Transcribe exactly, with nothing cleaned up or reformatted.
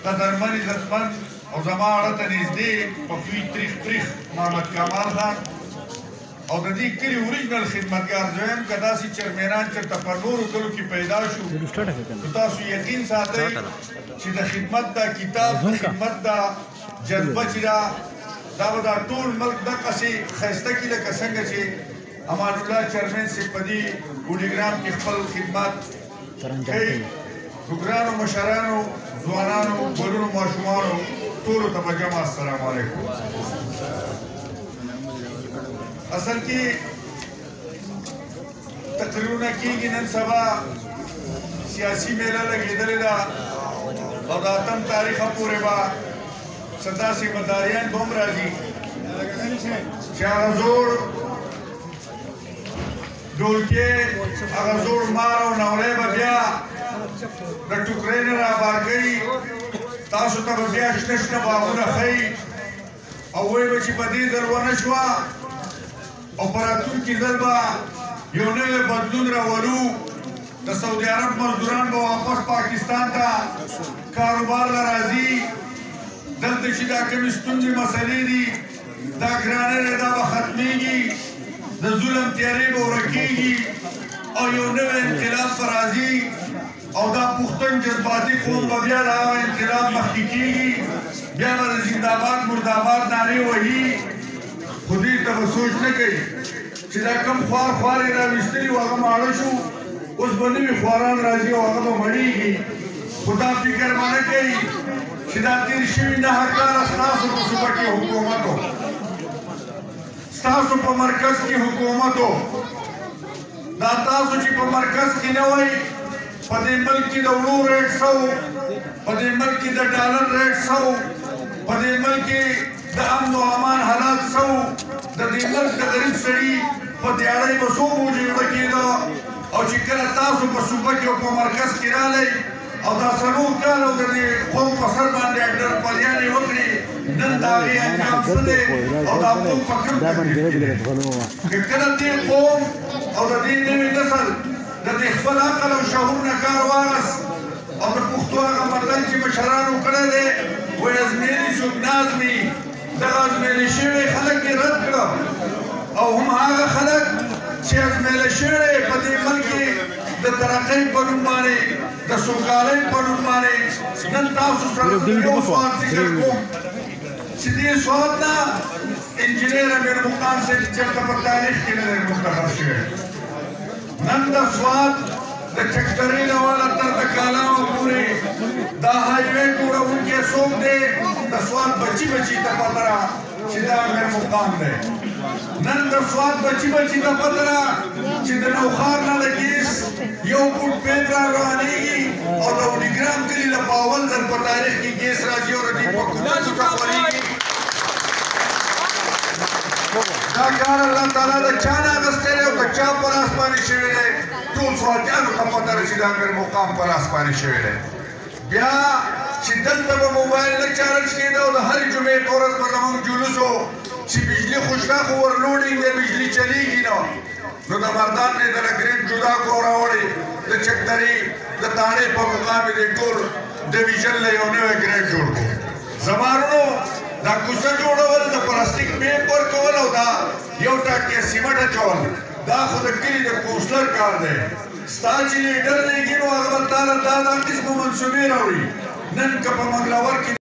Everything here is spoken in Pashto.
قدرمن عزتمند او زما اړه ته نږدې پخوي تریخ تریخ محمد کمال خان او د دې کلي اوریجنل خدمتګار زویم که داسې چرمینان چېرته په نورو کلو کې پیدا شو نو تاسو یقین ساتئ چې د خدمت دا کتاب د خدمت دا جذبه چې ده دا به دا ټول ملک دقسې ښایسته کي لکه څنګه چې امان الله چرمین صاحب په دې بوډیګرام کې خپل خدمت کوي نو ګرانو مشرانو ځوانانو ګلونو ماشومانو ټولو ته په جمع السلام علیکم اصل کې تقریرونه کېږي نن سبا سیاسي میله لګېدلې ده او د اتم تاریخه پورې به څه داسې مداریان به هم راځي چې هغه زوړ ډولکې هغه زوړ مار او نوری به بیا د ټوکرۍ نه رابار کوي تاسو ته به بیا شنه شنه باغونه ښیي او وایي به چې په دې ځل ونه شوه او په راتلونکي ځل به یو نوی بدلون راولو د سعودي عرب مزدوران به واپس پاکستان ته کاروبار له راځي دلته چې دا کومې ستونزې مسلې دي دا ګرانۍ دی دا به ختمېږي د ظلم تیارې به ورکېږي او یو نوی انقلاب به راځي او دا پښتون جذباتي قوم به بیا د هغه انقلاب مخکې کېږي بیا به د زنده‌باد مرده‌باد نارې وهي خو دې ته به سوچ نه کوي چې دا کوم خوار خوار یې راویستلي و هغه ماړه شو اوس به نوي خواران راځي او هغه به مړېږي خو دا فکر به نه کوي چې دا تېر شوي نهه کاله ستاسو په صوبه کې حکومت و ستاسو په مرکز کې حکومت و دا تاسو چې په مرکز کې نه وئ په دې ملک کې د وړو ریټ څه و په دې ملک کې د ډالر ریټ څه و په دې ملک کې د امن او امان حالات څه و د دې ملک د غریب سړي په دیاړۍ به څو بوجې وړه کېده او چې کله تاسو په صوبه کې او په مرکز کې راغلی او دا څلور کاله د دې قوم په سر باندې ډرپلیانې وکړې نن د هغې انجام څه دی او دا قوم په کوم که کله دې قوم او د دې نوي نسل د دې خپل عقل او شعور نه کار واخست او د پښتو هغه متل چې مشرانو کړی دی وایي ازمېیلي څوک نه ازمېيي دغه ازمېیلي شوي خلک یې رد کړه او هم هغه خلک چې ازمېیلی شوي په دې ملک کې د ترقۍ په نوم باندې د سوکالۍ په نوم باندې نن تاسو سره یو سوال ذکر کوم چې دې سوال نه انجینر امیر مقام صاحب چېرته په تاریخ کې نه دی منتخب شوی نن د سوات د چکترۍ نه والا تر د کالامه پورې دا هایوې جوړونکی څوک دی د سوات بچي بچي ته پته ده چې دا امیر مقام دی نن د سوات بچي بچي ته پته ده چې د نوښار نه د ګیس یو فوټ پیپ را روانېږي او د وډیګرام کلي له په اول ځل په تاریخ کې ګیس راځي او د دې په کوڅو ته خورېږي دا کار الله تعالی د چا نه اخیستی دی او د چا په لاس باندې شوی دی ټول سواتیانو ته پته ده چې د امیر مقام په لاس باندې شوی دی بیا چې دلته به موبایل نه چارج کېده او د هرې جمعې په ورځ به زموږ جلوس و چې بجلي خوشته خو ورلوډینګ دی بجلي چلېږي نه نو د مردان نه دله ګریډ جدا کړو راوړی د چکدرې د تاڼې په مقام یې ټول ډویژن له یو نوی ګریډ جوړ کړو زما وروڼو دا کوڅه جوړول د پلاستیک پیپ ورکول او دا یو ټاټکې سیمټ اچول دا خو د کلي د کونسلر کار دی ستا چې لیډر لېږي نو هغه به تا له دا دا قسمه منصوبې راوړي نن که په منګلور کې